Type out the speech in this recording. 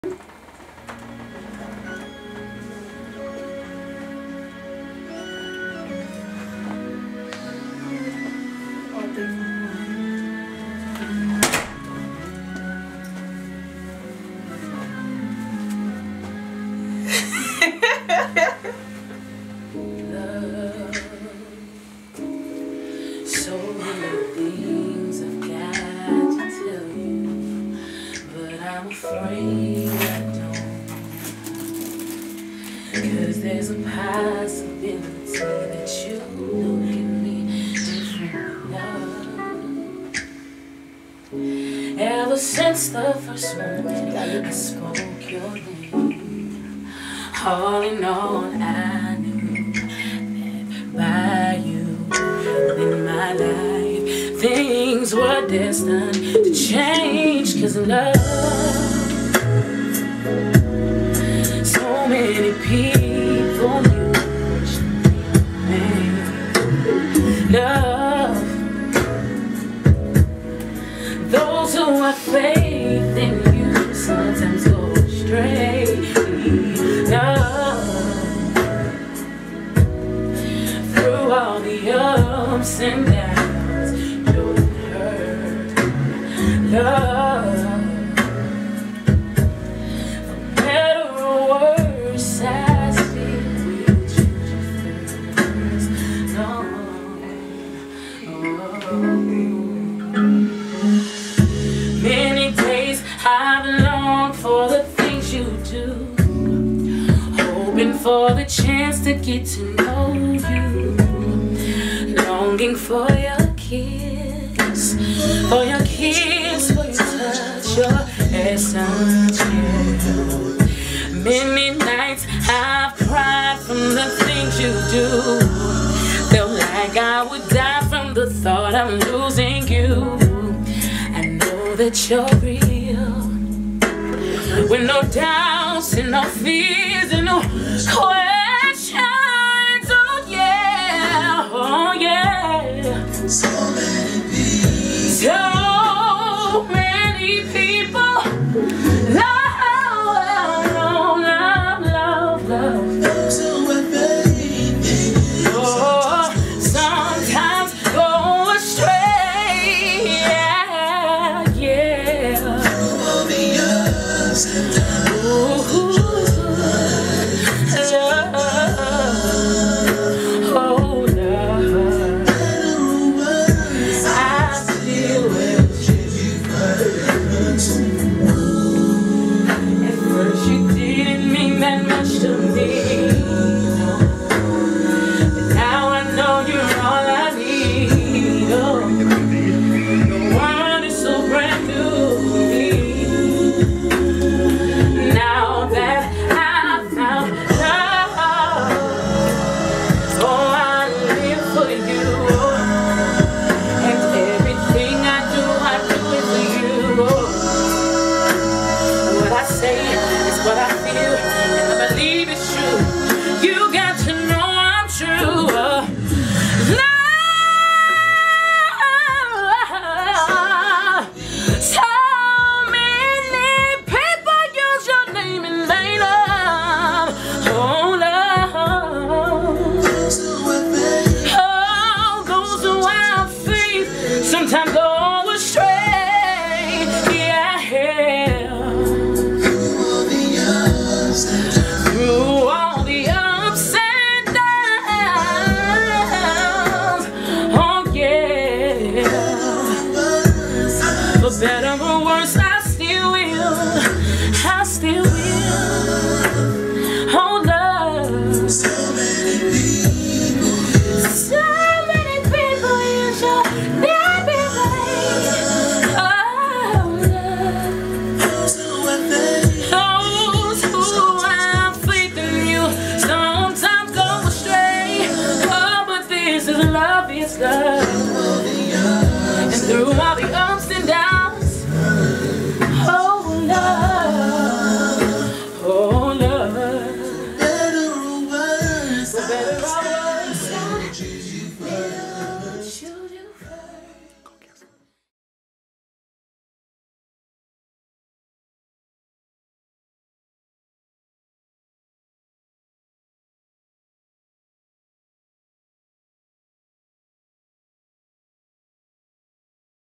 So many things I've got to tell you, but I'm afraid I don't, 'cause there's a possibility that you look at me differently. Ever since the first moment I spoke your name, all in all I knew that by you in my life things were destined to change. 'Cause love, so many people used me. Love, those who have faith in you sometimes go astray. Love, through all the ups and downs, you'll hurt. Love, for better or worse, I still will choose you first. No, many days I've longed for the things you do, hoping for the chance to get to know you, longing for your kiss, for your kiss, for your touch, your essence. Many nights I've cried from the things you do, felt like I would die from the thought I'm losing you. I know that you're real, with no doubts and no fears and no questions. Oh yeah, oh yeah. So many people, love, love, love, love. Oh, sometimes go astray. Yeah, yeah. What I feel, and I believe it's true. You got to know I'm true. Love, so many people use your name in vain. Love, oh love, oh, those who have faith sometimes go astray. Yeah. Through all the ups and downs, oh yeah. For better or worse, I still will, I still will. Oh love, so many people use your name in vain. Oh love, those who love is love, and through